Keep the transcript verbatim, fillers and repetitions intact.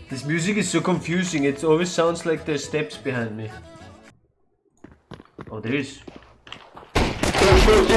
This music is so confusing. It always sounds like there's steps behind me. Oh, there is.